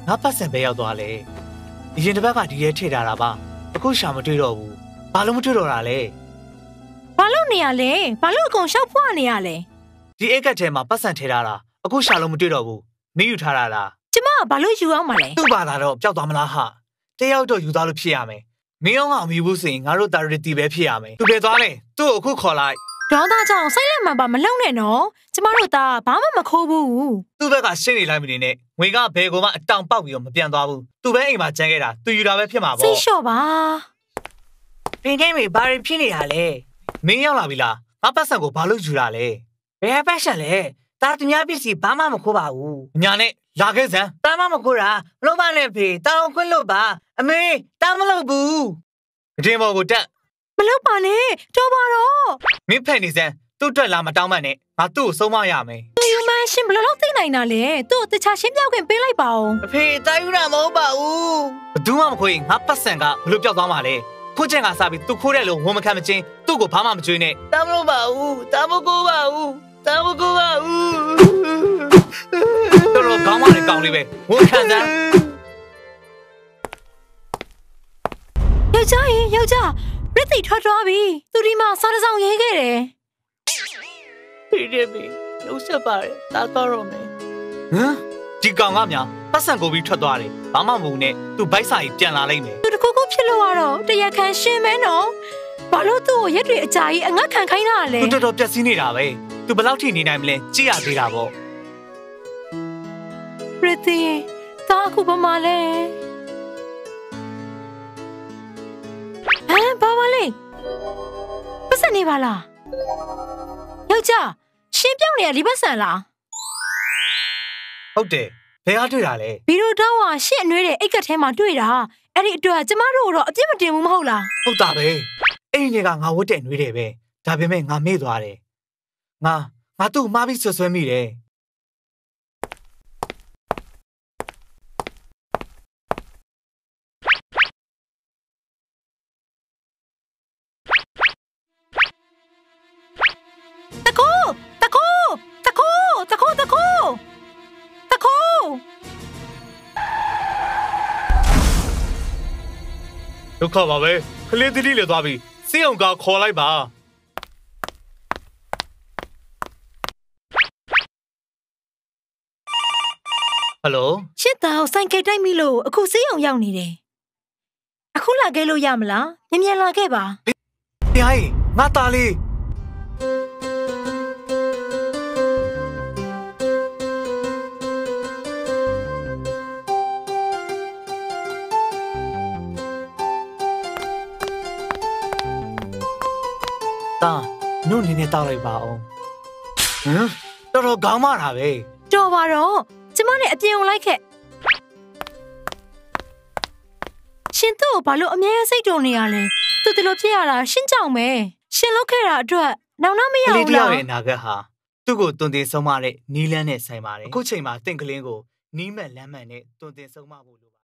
ငါပတ်စံပဲရောက်သွားလေအရင်တစ်ပတ်ကဒီရဲထည့်ထားတာပါအခုရှာမတွေ့တော့ဘူးဘာလို့မတွေ့တော့တာလဲဘာလို့နေရလဲဘာလို့အကုန်ရှောက်ဖွားနေရလဲဒီအိတ်ကတ်ထဲမှာပတ်စံထည့်ထားတာအခုရှာလို့မတွေ့တော့ဘူးမင်းယူထားတာလားကျမကဘာလို့ယူအောင်မလဲသူ့ဘာသာတော့ပျောက်သွားမလားဟာတယောက်တော့ယူသွားလို့ဖြစ်ရမယ်မင်းအောင်ကမယူဘူးဆိုရင်ငါတို့တာရီတီပဲဖြစ်ရမယ်သူပဲသွားလေသူ့ကိုအခုခေါ်လိုက်ဒေါသကြောင့်စိတ်လက်မှန်ပါမလုံနဲ့နော်ကျမတို့သားဘာမှမခိုးဘူးသူ့ဘက်ကရှင်းနေလိုက်မနေနဲ့ငွေကဘယ်ကိုမှအတောင်ပေါက်ပြီးတော့မပြန်သွားဘူးသူပဲအိမ်မှာကျန်ခဲ့တာသူယူတာပဲဖြစ်မှာပေါ့စိတ်လျှော့ပါပင်ထဲမှာဘာတွေဖြစ်နေတာလဲမင်းရောက်လာပြီလားငါပတ်စံကိုဘာလို့ယူတာလဲဘယ်ပတ်စံလဲတာသူများပစ္စည်းဘာမှမခိုးပါဘူးညာနဲ့လာခဲ့စမ်းတာမမခိုးတာမလို့ပါနဲ့ဖေတာအောင်ခွင့်လို့ပါအမေတာမလို့ဘူးအတင်းဘော်ကိုတက်မလို့ပါနဲ့တော်ပါတော့မင်းဖက်နေစမ်းသူ့အတွက်လာမတောင်းမှနဲ့ငါသူ့ကိုဆုံးမရမယ်သူယူမရှင်ဘယ်လိုသိနိုင်တာလဲသူ့ကိုတခြားရှင်းပြခွင့်ပေးလိုက်ပါဦးအဖေတာယူတာမဟုတ်ပါဘူးဘယ်သူမှမခွေငါပတ်စံကဘလို့ပျောက်သွားမှာလဲခိုးချင်ကစားပြီးသူခိုးတယ်လို့ဝန်မခံမချင်းသူ့ကိုဘာမှမကြွေးနဲ့တာမလို့ပါဘူးတာမကိုပါဘူးတာမကိုပါဘူးတော်ကောင်းမလေးကောင်းလေးပဲဝန်ခံစမ်းယောက်ျားရစ်တိထွက်သွားပြီသူဒီမှာစားတစောင်းရေးခဲ့တယ်ဖေးတယ်ဖေးလုံးဆက်ပါတယ်တာတော့ရောမယ်ဒီကောင်ကများပတ်စံကိုပြီးထွက်သွားတယ်ဘာမှမဟုတ်နဲ့သူဘိုက်စာကြီးပြန်လာလိုက်မယ်သူတခုခုဖြစ်လို့ကတော့တရခန်ရှင်းမဲနော်ဘာလို့သူ့ကိုရက်တွေအကြာကြီးအငတ်ခံခိုင်းတာလဲသူတော်ပျက်စီးနေတာပဲသူဘယ်လောက်ထိနေနိုင်မလဲကြည့်ရသေးတာပေါ့ရစ်တိတာအခုဘာမှလဲဘာမလဲပတ်စံနေပါလားယောက်ျားရှင်းပြောင်းနေရဒီပတ်စံလားဟုတ်တယ်ဘယ်အားတွေ့တာလဲဘီရိုတောင်းကရှင့်အနှွေးတဲ့အိတ်ကတ်ထဲမှာတွေ့တာအဲ့ဒီအတွက်ကျမတို့တော့အပြစ်မတင်ဘူးမဟုတ်လားဟုတ်တာပဲအဲ့ဒီကငါဝတ်တဲ့နှွေးတယ်ပဲဒါပေမဲ့ငါမေ့သွားတယ်ငါသူ့မှားပြီးဆွဆွဲမိတယ်ဒုက္ခပါပဲကလေးတိတိလည်းသွားပြီစေးအောင်ကခေါ်လိုက်ပါဟယ်လိုရှစ်သားကိုဆိုင်ကတိုက်မိလို့အခုစေးအောင်ရောက်နေတယ်အခုလာခဲ့လို့ရမလားမြန်လာခဲ့ပါဟေးငါသားလေးတာနုနေနေတောက်လိုက်ပါအောင်တော်ကောင်းမတာပဲတော်ပါတော့ကျမနဲ့အပြင်ကိုလိုက်ခဲ့ရှင်တို့ဘာလို့အမြဲစိတ်တုန်နေရလဲသူဒီလိုဖြစ်ရတာရှင်းကြောင်ပဲရှင်လုပ်ခဲ့တာအတွက်နောင်မရဘူးလားကလေးတယောက်ရဲ့အနာဂတ်ဟာသူ့ကိုတွင်တင်ဆုံးမတဲ့နီးလန်းနဲ့ဆိုင်ပါတယ်အခုချိန်မှာတင့်ကလင်းကိုနီးမှန်လမ်းမှန်နဲ့တွင်တင်ဆုံးမဖို့